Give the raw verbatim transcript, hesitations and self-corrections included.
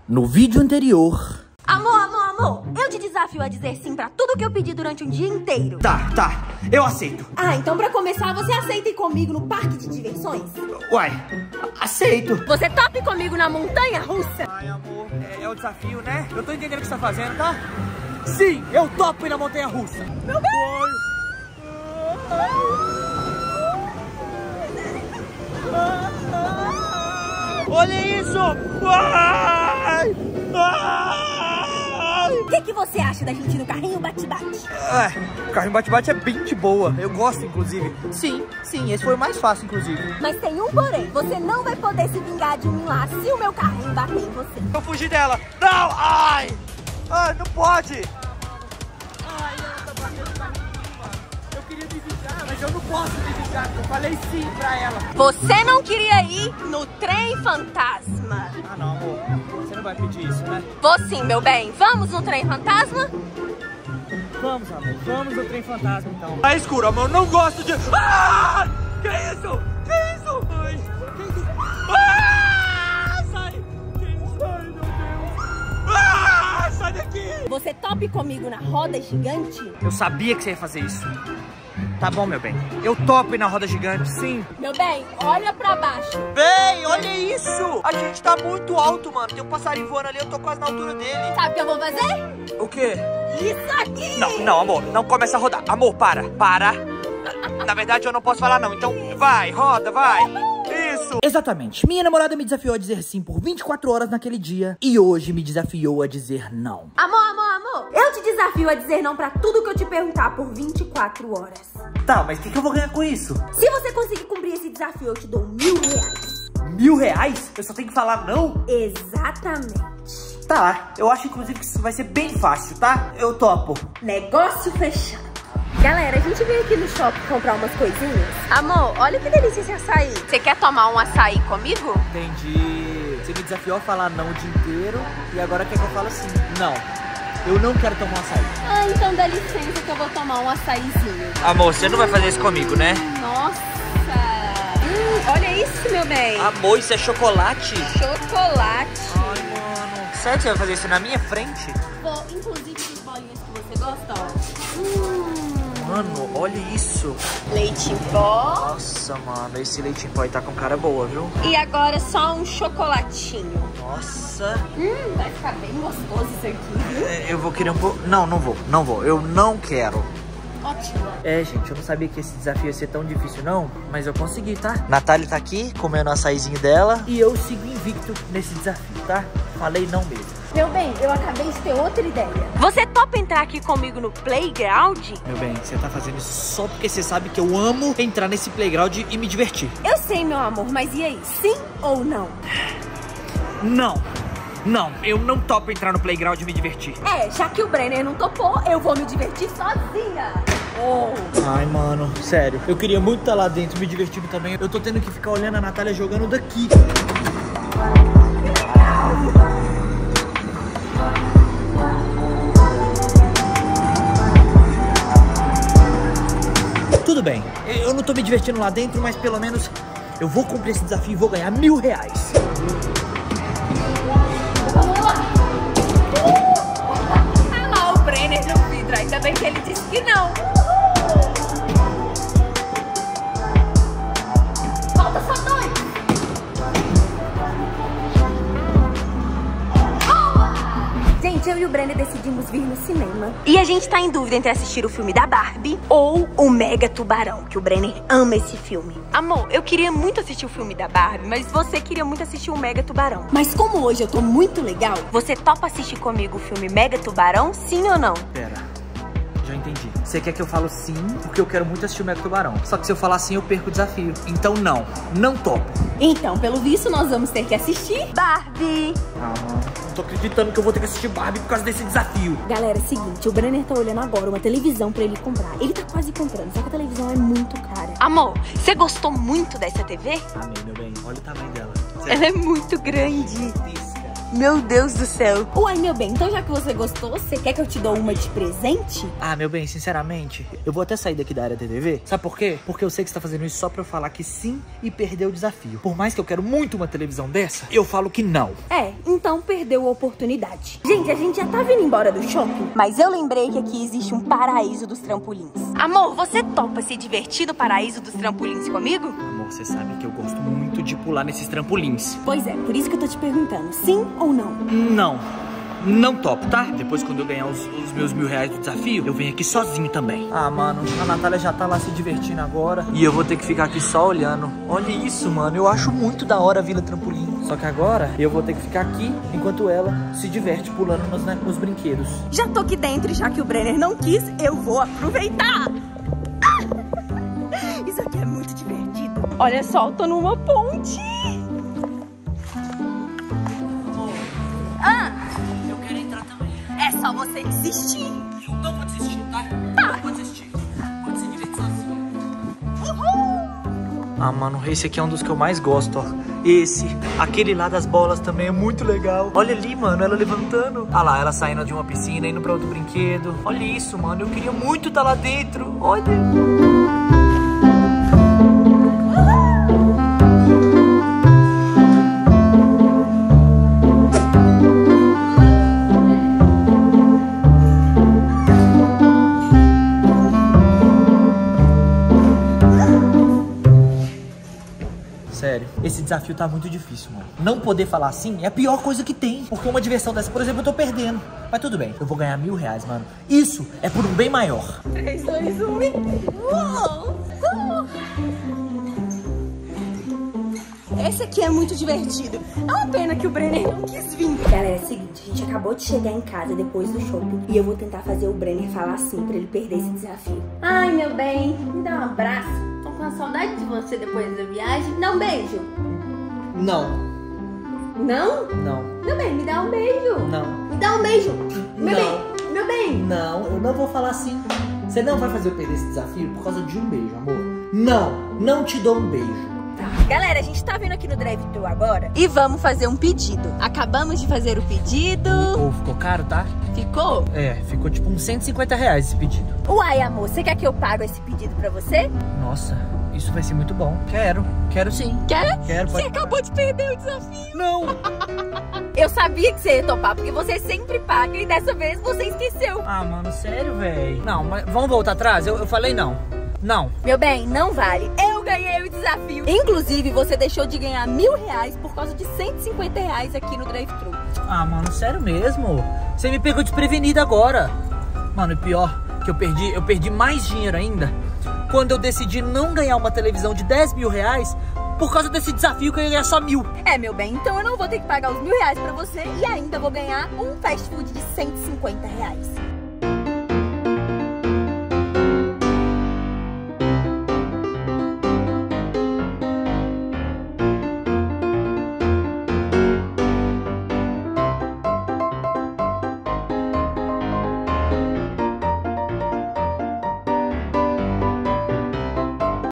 No vídeo anterior... Amor, amor, amor, eu te desafio a dizer sim pra tudo que eu pedi durante um dia inteiro. Tá, tá, eu aceito. Ah, então pra começar, você aceita ir comigo no parque de diversões? Uai, aceito. Você topa ir comigo na montanha russa? Ai, amor, é, é o desafio, né? Eu tô entendendo o que você tá fazendo, tá? Sim, eu topo ir na montanha russa. Meu Deus! Olha isso! Ai! Ai! O que, que você acha da gente ir no carrinho bate-bate? Ah, o carrinho bate-bate é bem de boa. Eu gosto, inclusive. Sim, sim, esse foi o mais fácil, inclusive. Mas tem um porém. Você não vai poder se vingar de mim lá se o meu carrinho bater em você. Eu fugi dela. Não! Ai! Ai, não pode! Ai, ela tá batendo no carrinho, mano. Eu queria me vingar, mas eu não posso me vingar. Eu falei sim pra ela. Você não queria ir no trem fantasma? Ah, não, amor. Você não vai pedir isso, né? Vou sim, meu bem. Vamos no trem fantasma? Vamos, amor. Vamos no trem fantasma, então. Tá escuro, amor. Eu não gosto de... Ah! Que isso? Que isso? Ai, que isso? Ah! Sai! Que isso? Ai, meu Deus. Ah! Sai daqui! Você topa comigo na roda gigante? Eu sabia que você ia fazer isso. Tá bom, meu bem. Eu topo ir na roda gigante, sim. Meu bem, olha pra baixo. Bem, olha isso! A gente tá muito alto, mano. Tem um passarinho voando ali, eu tô quase na altura dele. Sabe o que eu vou fazer? O quê? Isso aqui! Não, não, amor. Não começa a rodar. Amor, para. Para. Na verdade, eu não posso falar, não. Então, vai, roda, vai. Isso. Exatamente. Minha namorada me desafiou a dizer sim por vinte e quatro horas naquele dia. E hoje me desafiou a dizer não. Amor, amor, amor. Eu te desafio a dizer não pra tudo que eu te perguntar por vinte e quatro horas. Tá, mas o que, que eu vou ganhar com isso? Se você conseguir cumprir esse desafio, eu te dou mil reais. Mil reais? Eu só tenho que falar não? Exatamente. Tá, eu acho inclusive que isso vai ser bem fácil, tá? Eu topo. Negócio fechado. Galera, a gente veio aqui no shopping comprar umas coisinhas. Amor, olha que delícia esse açaí. Você quer tomar um açaí comigo? Entendi. Você me desafiou a falar não o dia inteiro e agora quer que eu fale assim? Não. Eu não quero tomar um açaí. Ah, então dá licença que eu vou tomar um açaizinho. Amor, você não vai fazer isso comigo, né? Nossa. Hum, olha isso, meu bem. Amor, isso é chocolate? Chocolate. Ai, mano. Sério que você vai fazer isso na minha frente? Vou, inclusive, as bolinhas que você gosta, ó. Hum. Mano, olha isso. Leite em pó. Nossa, mano, esse leite em pó aí tá com cara boa, viu? E agora só um chocolatinho. Nossa. Hum, vai ficar bem gostoso isso aqui, viu? É, eu vou querer um pouco... Não, não vou, não vou. Eu não quero. Ótimo. É, gente, eu não sabia que esse desafio ia ser tão difícil, não. Mas eu consegui, tá? Natália tá aqui, comendo o açaizinho dela. E eu sigo invicto nesse desafio, tá? Falei não mesmo. Meu bem, eu acabei de ter outra ideia. Você topa entrar aqui comigo no playground? Meu bem, você tá fazendo isso só porque você sabe que eu amo entrar nesse playground e me divertir. Eu sei, meu amor, mas e aí? Sim ou não? Não. Não, eu não topo entrar no playground e me divertir. É, já que o Brenner não topou, eu vou me divertir sozinha. Oh. Ai, mano, sério. Eu queria muito estar lá dentro me divertindo também. Eu tô tendo que ficar olhando a Natália jogando daqui. Tudo bem, eu não tô me divertindo lá dentro, mas pelo menos eu vou cumprir esse desafio e vou ganhar mil reais. Ah lá o Brenner no vidro, ainda bem que ele disse que não. Falta só dois. Gente, eu e o Brenner decidimos vir no cinema. E a gente tá em dúvida entre assistir o filme da Barbie ou o Mega Tubarão, que o Brenner ama esse filme. Amor, eu queria muito assistir o filme da Barbie, mas você queria muito assistir o Mega Tubarão. Mas como hoje eu tô muito legal, você topa assistir comigo o filme Mega Tubarão, sim ou não? Pera, já entendi. Você quer que eu falo sim, porque eu quero muito assistir o Mega Tubarão. Só que se eu falar sim, eu perco o desafio. Então não, não topo. Então, pelo visto, nós vamos ter que assistir Barbie. Ah, mano, não tô acreditando que eu vou ter que assistir Barbie por causa desse desafio. Galera, é o seguinte, o Brenner tá olhando agora uma televisão pra ele comprar. Ele tá quase comprando, só que a televisão é muito cara. Amor, você gostou muito dessa T V? Amei, meu bem. Olha o tamanho dela. Ela é muito grande. Meu Deus do céu. Uai, meu bem, então já que você gostou, você quer que eu te dou uma de presente? Ah, meu bem, sinceramente, eu vou até sair daqui da área T T V. Sabe por quê? Porque eu sei que você tá fazendo isso só pra eu falar que sim e perder o desafio. Por mais que eu quero muito uma televisão dessa, eu falo que não. É, então perdeu a oportunidade. Gente, a gente já tá vindo embora do shopping, mas eu lembrei que aqui existe um paraíso dos trampolins. Amor, você topa se divertir no paraíso dos trampolins comigo? Amor, você sabe que eu gosto muito de pular nesses trampolins. Pois é, por isso que eu tô te perguntando, sim ou não? Não, não topo, tá? Depois quando eu ganhar os, os meus mil reais do desafio, eu venho aqui sozinho também. Ah, mano, a Natália já tá lá se divertindo agora e eu vou ter que ficar aqui só olhando. Olha isso, mano, eu acho muito da hora a Vila Trampolim. Só que agora eu vou ter que ficar aqui enquanto ela se diverte pulando nos, né, nos brinquedos. Já tô aqui dentro e já que o Brenner não quis, eu vou aproveitar. Isso aqui é muito divertido. Olha só, eu tô numa ponte. Ah, Eu quero entrar também. é só você desistir. Eu não vou desistir, tá? Tá. Não vou desistir. Pode se divertir sozinho. Uhul. Ah, mano, esse aqui é um dos que eu mais gosto, ó. Esse, aquele lá das bolas também é muito legal. Olha ali, mano, ela levantando. Ah lá, ela saindo de uma piscina, indo pra outro brinquedo. Olha isso, mano, eu queria muito estar lá dentro. Olha. Sério, esse desafio tá muito difícil, mano. Não poder falar assim é a pior coisa que tem. Porque uma diversão dessa, por exemplo, eu tô perdendo. Mas tudo bem, eu vou ganhar mil reais, mano. Isso é por um bem maior. três, dois, um e... Uou! Uh! Esse aqui é muito divertido. É uma pena que o Brenner não quis vir. Galera, é o seguinte, a gente acabou de chegar em casa depois do shopping. E eu vou tentar fazer o Brenner falar assim pra ele perder esse desafio. Ai, meu bem, me dá um abraço. Tô com saudade de você depois da viagem. Dá um beijo. Não. Não? Não. Meu bem, me dá um beijo. Não. Me dá um beijo. Meu Não. bem, meu bem. Não, eu não vou falar assim. Você não vai fazer eu perder esse desafio por causa de um beijo, amor. Não, não te dou um beijo. Tá. Galera, a gente tá vindo aqui no drive-thru agora e vamos fazer um pedido. Acabamos de fazer o pedido. Pô, ficou caro, tá? Ficou? É, ficou tipo uns cento e cinquenta reais esse pedido. Uai, amor, você quer que eu pago esse pedido pra você? Nossa, isso vai ser muito bom. Quero, quero sim. Quer? Quero, Você pode... acabou de perder o desafio. Não! Eu sabia que você ia topar, porque você sempre paga e dessa vez você esqueceu. Ah, mano, sério, velho? Não, mas vamos voltar atrás? Eu, eu falei não. Não. Meu bem, não vale. Eu ganhei o desafio. Inclusive, você deixou de ganhar mil reais por causa de cento e cinquenta reais aqui no drive-thru. Ah, mano, sério mesmo? Você me pegou desprevenida agora. Mano, e pior que eu perdi, eu perdi mais dinheiro ainda quando eu decidi não ganhar uma televisão de dez mil reais por causa desse desafio que eu ia ganhar só mil. É, meu bem, então eu não vou ter que pagar os mil reais pra você e ainda vou ganhar um fast food de cento e cinquenta reais.